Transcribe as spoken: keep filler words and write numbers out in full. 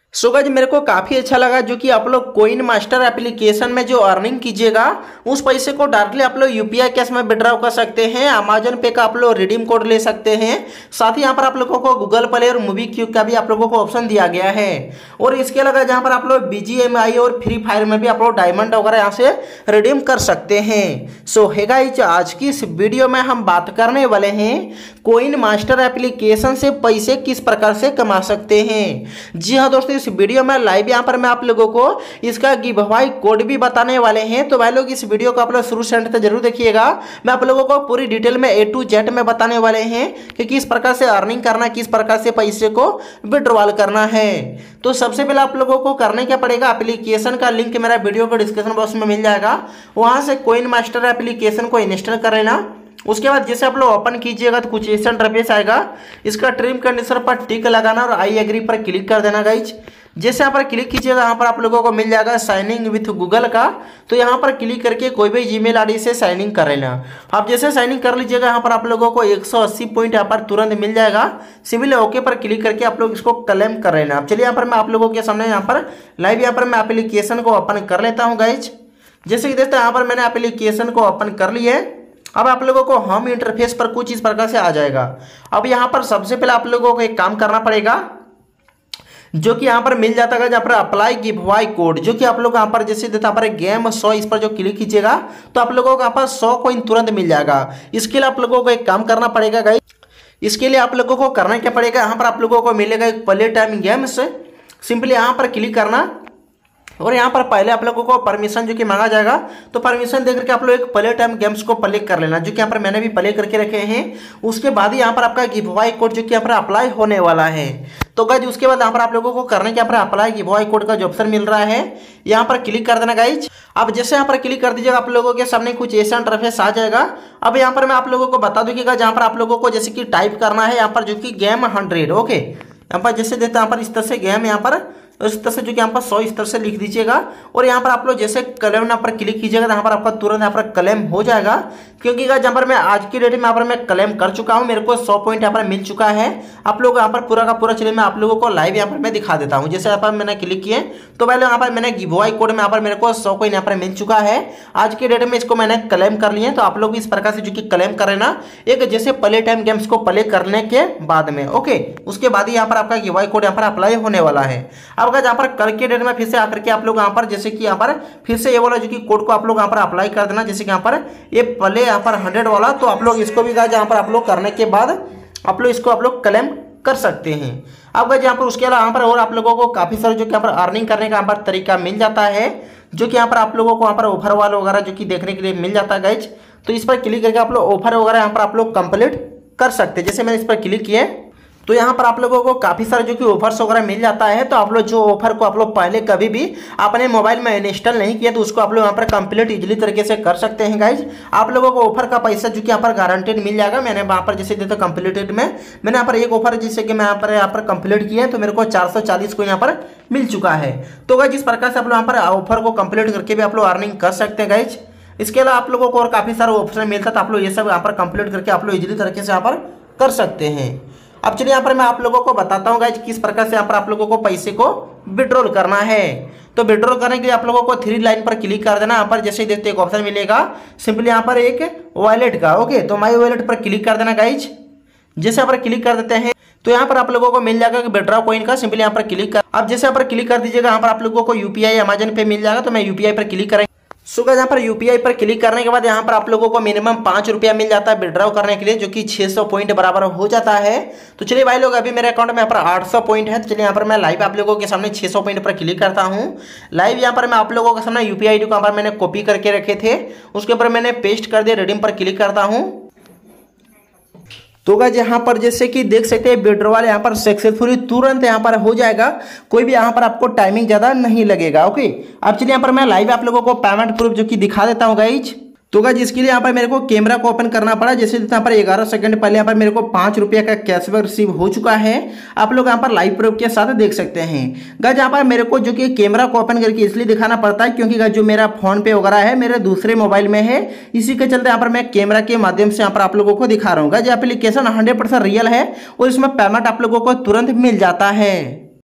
So guys मेरे को काफ़ी अच्छा लगा जो कि आप लोग कोइन मास्टर एप्लीकेशन में जो अर्निंग कीजिएगा उस पैसे को डायरेक्टली आप लोग यूपीआई कैश में विड्रॉ कर सकते हैं। अमेजन पे का आप लोग रिडीम कोड ले सकते हैं। साथ ही यहाँ पर आप लोगों को गूगल प्ले और मूवी क्यूब का भी आप लोगों को ऑप्शन दिया गया है। और इसके अलावा जहाँ पर आप लोग बीजीएमआई और फ्री फायर में भी आप लोग डायमंड वगैरह यहाँ से रिडीम कर सकते हैं। सो है गाइस आज की इस वीडियो में हम बात करने वाले हैं कोइन मास्टर एप्लीकेशन से पैसे किस प्रकार से कमा सकते हैं। जी हाँ दोस्तों, इस वीडियो में लाइव यहाँ पर मैं आप लोगों को इसका गिव अवे कोड भी बताने वाले हैं। तो भाई लोग इस वीडियो को आप लोग शुरू से अंत तक जरूर देखिएगा। मैं आप लोगों को पूरी डिटेल में ए टू जेड में बताने वाले हैं कि किस प्रकार से अर्निंग करना, किस प्रकार से पैसे को विड्रॉल करना है। तो सबसे पहले आप लोगों को करने क्या पड़ेगा, एप्लीकेशन का लिंक मेरा वीडियो को डिस्क्रिप्शन बॉक्स में मिल जाएगा। वहां से कोइन मास्टर एप्लीकेशन को इंस्टॉल कर लेना। उसके बाद जैसे आप लोग ओपन कीजिएगा तो कुछ ऐसा इंटरफेस आएगा। इसका ट्रिम कंडीशन पर टिक लगाना और आई एग्री पर क्लिक कर देना गाइज। जैसे यहाँ पर क्लिक कीजिएगा यहाँ पर आप लोगों को मिल जाएगा साइन इन विथ गूगल का। तो यहाँ पर क्लिक करके कोई भी जीमेल आईडी से साइन इन कर लेना। आप जैसे साइन इन कर लीजिएगा यहाँ पर आप लोगों को एक सौ अस्सी पॉइंट यहाँ पर तुरंत मिल जाएगा। सिंपली ओके पर क्लिक करके आप लोग इसको क्लेम कर लेना। अब चलिए यहाँ पर मैं आप लोगों के सामने यहाँ पर लाइव यहाँ पर मैं एप्लीकेशन को ओपन कर लेता हूँ गाइज। जैसे कि देखते हैं यहाँ पर मैंने एप्लीकेशन को ओपन कर लिया है। अब आप लोगों को होम इंटरफेस पर कुछ इस प्रकार से आ जाएगा। अब यहाँ पर सबसे पहले आप लोगों को एक काम करना पड़ेगा जो कि यहाँ पर मिल जाता है जहाँ पर अप्लाई गिव अवे कोड, जो कि आप लोग यहाँ पर जैसे देता पर गेम सौ, इस पर जो क्लिक कीजिएगा तो आप लोगों को यहाँ पर सौ कोइन तुरंत मिल जाएगा। इसके लिए आप लोगों को एक काम करना पड़ेगा गाइस। इसके लिए आप लोगों को करना क्या पड़ेगा, यहाँ पर आप लोगों को मिलेगा एक प्ले टाइम गेम्स। सिंपली यहाँ पर क्लिक करना और यहाँ पर पहले आप लोगों को परमिशन जो कि मांगा जाएगा तो परमिशन देकर के आप लोग एक प्ले टाइम गेम्स को प्ले कर लेना, जो कि यहाँ पर मैंने भी प्ले करके रखे हैं। उसके बाद ही यहाँ पर आपका गिव अवे कोड जो कि यहाँ पर अप्लाई होने वाला है। तो गाइज उसके बाद यहाँ पर आप लोगों को करने के यहाँ पर अप्लाई गिव अवे कोड का जो ऑप्शन मिल रहा है यहाँ पर क्लिक कर देना गाइज। अब जैसे यहाँ पर क्लिक कर दीजिएगा आप लोगों के सामने कुछ ऐसा इंटरफेस आ जाएगा। अब यहाँ पर मैं आप लोगों को बता दूँ कि जहाँ पर आप लोगों को जैसे कि टाइप करना है यहाँ पर जो कि गेम हंड्रेड, ओके। यहाँ पर जैसे देते हैं यहाँ पर इस तरह से गेम यहाँ पर इस तरह से जो कि यहाँ पर सौ इस तरह से लिख दीजिएगा। और यहाँ पर आप लोग जैसे क्लेम यहाँ पर क्लिक कीजिएगा तो यहाँ पर आपका तुरंत यहाँ पर क्लेम हो जाएगा। क्योंकि यहाँ पर मैं आज की डेट में यहाँ पर मैं क्लेम कर चुका हूँ, मेरे को सौ पॉइंट यहाँ पर मिल चुका है। आप लोग यहाँ पर पूरा का पूरा चलिए मैं आप लोगों को लाइव यहाँ पर मैं दिखा देता हूँ। जैसे यहाँ पर मैंने क्लिक किए तो पहले यहाँ पर मैंने गिव अवे कोड में यहाँ पर मेरे को सौ कोइन यहाँ पर मिल चुका है। आज की डेट में इसको मैंने क्लेम कर लिए। तो आप लोग इस प्रकार से जो कि क्लेम कर लेना एक जैसे प्ले टाइम गेम्स को प्ले करने के बाद में, ओके। उसके बाद ही यहाँ पर आपका गिव अवे कोड यहाँ पर अप्लाई होने वाला है। अब यहाँ पर कल के डेट में फिर से आकर के आप लोग यहाँ पर जैसे कि यहाँ पर फिर से ये वाला जो कि कोड को आप लोग यहाँ पर अप्लाई कर देना। जैसे कि यहाँ पर ये प्ले यहाँ पर हंड्रेड वाला, तो आप लोग इसको भी गाइस यहाँ पर आप लोग करने के बाद आप लोग इसको आप लोग क्लेम कर सकते हैं। अब गाइस यहाँ पर उसके अलावा यहाँ पर और आप लोगों को काफी सारे जो कि यहाँ पर अर्निंग करने का यहाँ पर तरीका मिल जाता है, जो कि यहाँ पर आप लोगों को यहाँ पर ऑफर वाले वगैरह जो कि देखने के लिए मिल जाता है गाइस। तो इस पर क्लिक करके आप लोग ऑफर वगैरह यहाँ पर आप लोग कंप्लीट कर सकते हैं। जैसे मैंने इस पर क्लिक किया तो यहाँ पर आप लोगों को काफ़ी सारे जो कि ऑफर्स वगैरह मिल जाता है। तो आप लोग जो ऑफर को आप लोग पहले कभी भी अपने मोबाइल में इंस्टॉल नहीं किया तो उसको आप लोग यहाँ पर कंप्लीट इजीली तरीके से कर सकते हैं गाइज। आप लोगों को ऑफर का पैसा जो कि यहाँ पर गारंटेड मिल जाएगा। मैंने वहाँ पर जैसे देता कंप्लीटेड में मैंने यहाँ पर एक ऑफर जैसे कि मैं यहाँ पर यहाँ पर कंप्लीट किया है तो मेरे को चार सौ चालीस को यहाँ पर मिल चुका है। तो गाइज इस प्रकार से आप लोग यहाँ पर ऑफर को कंप्लीट करके भी आप लोग अर्निंग कर सकते हैं गाइज। इसके अलावा आप लोगों को और काफ़ी सारे ऑप्शन मिलता है तो आप लोग ये सब यहाँ पर कंप्लीट करके आप लोग इजीली तरीके से यहाँ पर कर सकते हैं। अब चलिए यहाँ पर मैं आप लोगों को बताता हूँ गाइज किस प्रकार से यहाँ पर आप लोगों को पैसे को विड्रॉल करना है। तो विड्रॉल करने के लिए आप लोगों को थ्री लाइन पर क्लिक कर देना। यहाँ पर जैसे ही देखते एक ऑप्शन मिलेगा सिंपली यहाँ पर एक वॉलेट का, ओके। तो माई वॉलेट पर क्लिक कर देना गाइज। जैसे यहाँ पर क्लिक कर देते हैं तो यहाँ पर आप लोगों को मिल जाएगा विड्रॉ कॉइन का, सिंपली यहाँ पर क्लिक कर। अब जैसे यहाँ पर क्लिक कर दीजिएगा यहाँ पर आप लोगों को यूपीआई अमेजन पे मिल जाएगा। तो मैं यूपीआई पर क्लिक करेंगे। सो गाइस यहाँ पर यूपीआई पर क्लिक करने के बाद यहाँ पर आप लोगों को मिनिमम पाँच रुपया मिल जाता है विड्रॉ करने के लिए, जो कि छह सौ पॉइंट बराबर हो जाता है। तो चलिए भाई लोग अभी मेरे अकाउंट में यहाँ पर आठ सौ पॉइंट है। तो चलिए यहाँ पर मैं लाइव आप लोगों के सामने छह सौ पॉइंट पर क्लिक करता हूँ। लाइव यहाँ पर मैं आप लोगों के सामने यूपीआई आई डी को यहाँ पर मैंने कॉपी करके रखे थे, उसके ऊपर मैंने पेस्ट कर दिया। रिडीम पर क्लिक करता हूँ। तो गाइस यहाँ पर जैसे कि देख सकते हैं विड्रॉल यहाँ पर सक्सेसफुली तुरंत यहाँ पर हो जाएगा। कोई भी यहाँ पर आपको टाइमिंग ज़्यादा नहीं लगेगा, ओके। अब चलिए यहाँ पर मैं लाइव आप लोगों को पेमेंट प्रूफ जो कि दिखा देता हूँ गाइज। तो गाइस इसके लिए यहाँ पर मेरे को कैमरा को ओपन करना पड़ा। जैसे यहाँ पर ग्यारह सेकंड पहले यहाँ पर मेरे को पाँच रुपये का कैशबैक रिसीव हो चुका है। आप लोग यहाँ पर लाइव प्रूफ के साथ देख सकते हैं। गाइस यहाँ पर मेरे को जो कि कैमरा को ओपन करके इसलिए दिखाना पड़ता है क्योंकि गाइस जो मेरा फोन पे वगैरह है मेरे दूसरे मोबाइल में है, इसी के चलते यहाँ पर मैं कैमरा के माध्यम से यहाँ पर आप लोगों को दिखा रहा हूँ। Guys application hundred percent real है और इसमें पेमेंट आप लोगों को तुरंत मिल जाता है।